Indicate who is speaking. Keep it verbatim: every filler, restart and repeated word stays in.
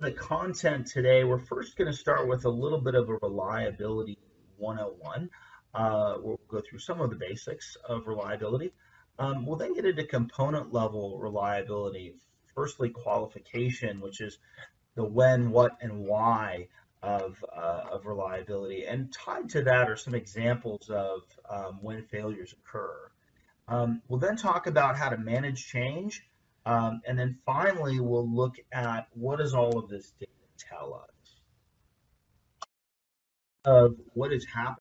Speaker 1: The content today, we're first going to start with a little bit of a reliability one oh one. Uh, we'll go through some of the basics of reliability. Um, we'll then get into component level reliability. Firstly, qualification, which is the when, what, and why of, uh, of reliability. And tied to that are some examples of um, when failures occur. Um, we'll then talk about how to manage change. Um, and then finally, we'll look at what does all of this data tell us of what is happening